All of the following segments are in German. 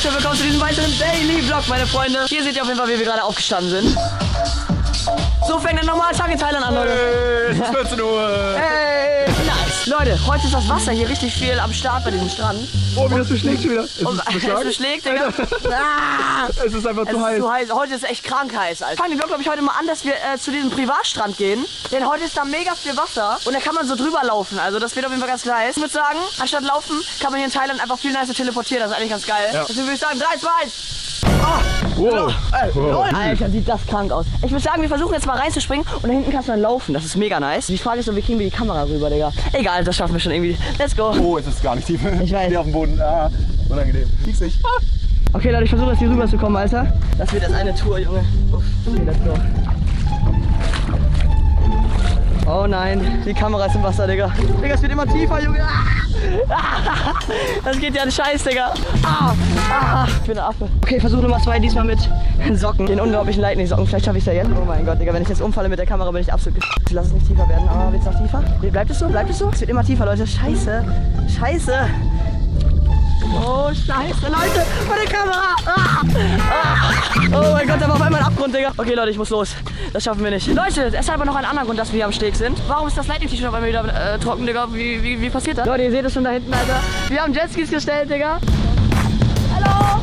Leute, willkommen zu diesem weiteren Daily Vlog, meine Freunde. Hier seht ihr auf jeden Fall, wie wir gerade aufgestanden sind. So fängt der normale Tag in Thailand an, Leute. Es ist 14 Uhr. Hey, nice. Leute, heute ist das Wasser hier richtig viel am Start bei diesem Strand. Oh, wie das beschlägt schon wieder. Es beschlägt, Digga. Es ist einfach zu heiß. Heute ist echt krank heiß, Alter. Fangen die Vlog, glaube ich, heute mal an, dass wir zu diesem Privatstrand gehen. Denn heute ist da mega viel Wasser und da kann man so drüber laufen. Also das wird auf jeden Fall ganz nice. Ich würde sagen, anstatt laufen, kann man hier in Thailand einfach viel nicer teleportieren. Das ist eigentlich ganz geil. Ja. Deswegen würde ich sagen, 3, 2, 1. Wow. Wow. Alter, sieht das krank aus. Ich würde sagen, wir versuchen jetzt mal reinzuspringen und da hinten kannst du dann laufen. Das ist mega nice. Die Frage ist so, wie kriegen wir die Kamera rüber, Digga? Egal, das schaffen wir schon irgendwie. Let's go. Oh, es ist gar nicht tief. Ich weiß. Hier auf dem Boden. Ah, unangenehm. Liegst nicht. Okay, Leute, ich versuche jetzt hier rüber zu kommen, Alter. Das wird jetzt eine Tour, Junge. Uff. Okay, let's go. Oh nein, die Kamera ist im Wasser, Digga. Digga, es wird immer tiefer, Junge. Das geht ja ein Scheiß, Digga. Ich bin ein Affe. Okay, Versuch Nummer 2, diesmal mit Socken. Den unglaublichen Lightning-Socken. Vielleicht schaffe ich es ja jetzt. Oh mein Gott, Digga, wenn ich jetzt umfalle mit der Kamera, bin ich absolut Lass es nicht tiefer werden. Aber wird es noch tiefer? Bleibt es so? Bleibt es so? Es wird immer tiefer, Leute. Scheiße. Scheiße. Oh, scheiße, Leute, meine Kamera! Oh mein Gott, da war auf einmal ein Abgrund, Digga. Okay, Leute, ich muss los. Das schaffen wir nicht. Leute, es hat aber noch einen anderen Grund, dass wir hier am Steg sind. Warum ist das Lightning-T-Shirt auf einmal wieder trocken, Digga? Wie passiert das? Leute, ihr seht es schon da hinten, Alter. Wir haben Jetskis gestellt, Digga. Hallo!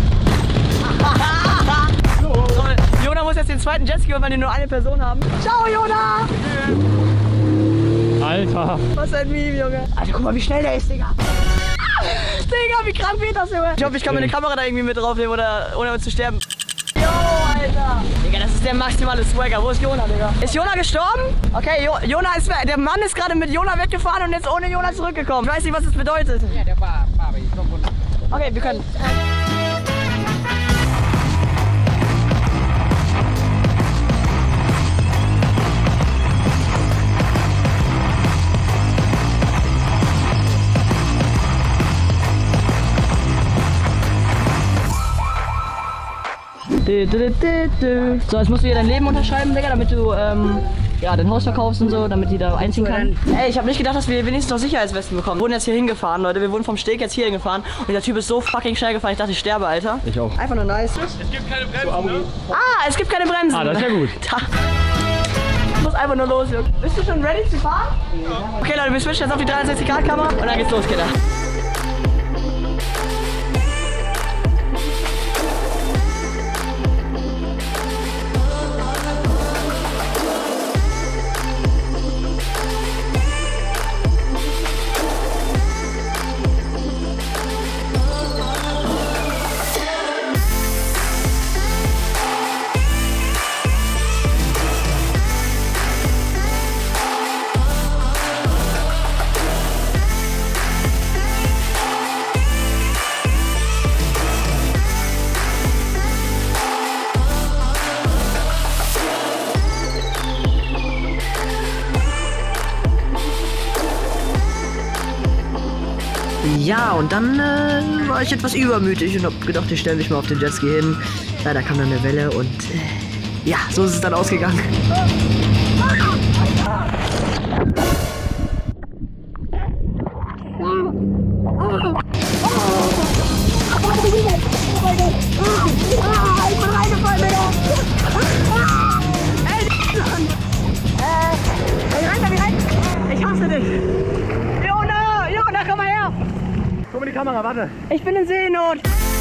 Jona muss jetzt den zweiten Jetski holen, weil wir nur eine Person haben. Ciao, Jona! Alter. Was ein Meme, Junge. Alter, guck mal, wie schnell der ist, Digga. Digga, wie krank wird das, Junge? Ich hoffe, ich kann meine Kamera da irgendwie mit draufnehmen oder ohne zu sterben. Yo, Alter. Digga, das ist der maximale Swagger. Wo ist Jona, Digga? Ist Jona gestorben? Okay, Jona ist, der Mann ist gerade mit Jona weggefahren und jetzt ohne Jona zurückgekommen. Ich weiß nicht, was das bedeutet. Ja, der war okay, wir können. So, jetzt musst du hier dein Leben unterschreiben, Digga, damit du ja, dein Haus verkaufst und so, damit die da einziehen kann. Ey, ich habe nicht gedacht, dass wir wenigstens noch Sicherheitswesten bekommen. Wir wurden jetzt hier hingefahren, Leute. Wir wurden vom Steg jetzt hier hingefahren und dieser Typ ist so fucking schnell gefahren. Ich dachte, ich sterbe, Alter. Ich auch. Einfach nur nice. Es gibt keine Bremsen, ne? Es gibt keine Bremsen. Ah, das ist ja gut. Ich muss einfach nur los, Junge. Bist du schon ready zu fahren? Ja. Okay, Leute, wir switchen jetzt auf die 360-Grad-Kamera und dann geht's los, Kinder. Ja, und dann war ich etwas übermütig und hab gedacht, ich stelle mich mal auf den Jetski hin. Leider kam dann eine Welle und ja, so ist es dann ausgegangen. Ich bin reingefallen, Digga! Wie rein? Ich hasse dich! Jona, komm mal her! Guck mal die Kamera, warte. Ich bin in Seenot!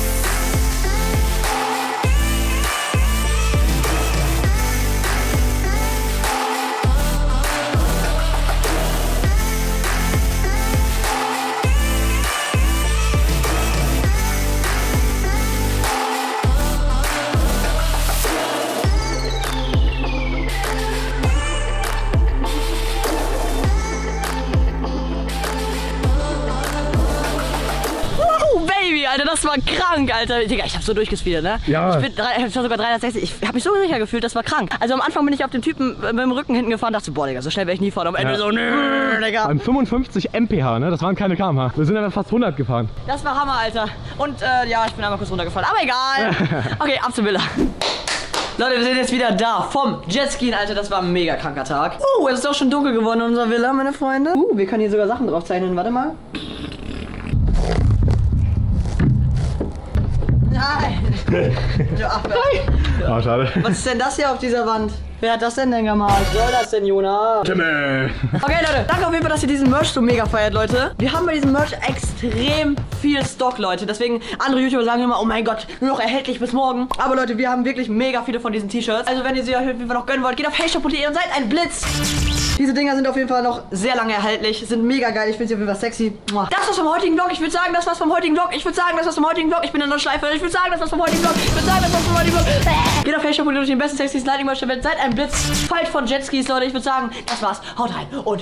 Alter, das war krank, Alter. Digga, ich hab so durchgespeedet, ne? Ja. Ich war sogar 360. Ich hab mich so sicher gefühlt, das war krank. Also am Anfang bin ich auf den Typen mit dem Rücken hinten gefahren, dachte, boah, Digga, so schnell werde ich nie fahren. Am Ende so, nö, Digga. Beim 55 mph, ne? Das waren keine km/h. Wir sind dann fast 100 gefahren. Das war Hammer, Alter. Und ja, ich bin einmal kurz runtergefallen. Aber egal. Okay, ab zur Villa. Leute, wir sind jetzt wieder da vom Jetski, Alter, das war ein mega kranker Tag. Es ist auch schon dunkel geworden in unserer Villa, meine Freunde. Wir können hier sogar Sachen drauf zeichnen, warte mal. Nein! Du Affe. Oh, schade. Was ist denn das hier auf dieser Wand? Wer hat das denn gemalt? Was soll das denn, Jonas? Timmel. Okay, Leute, danke auf jeden Fall, dass ihr diesen Merch so mega feiert, Leute. Wir haben bei diesem Merch extrem viel Stock, Leute. Deswegen, andere YouTuber sagen immer, oh mein Gott, nur noch erhältlich bis morgen. Aber Leute, wir haben wirklich mega viele von diesen T-Shirts. Also wenn ihr sie euch auf jeden Fall noch gönnen wollt, geht auf heyshop.de und seid ein Blitz. Diese Dinger sind auf jeden Fall noch sehr lange erhältlich. Sind mega geil. Ich finde sie auf jeden Fall sexy. Das war's vom heutigen Vlog. Ich würde sagen, das war's vom heutigen Vlog. Ich würde sagen, das war's vom heutigen Vlog. Ich bin in der Schleife. Ich würde sagen, das war's vom heutigen Vlog. Ich würde sagen, das war's vom heutigen Vlog. Geht auf heyshop.de durch den besten sexy Lightning Merch der Welt. Seid ein Blitz. Fallt von Jetskis, Leute. Ich würde sagen, das war's. Haut rein und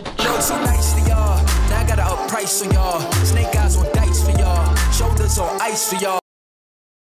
ciao.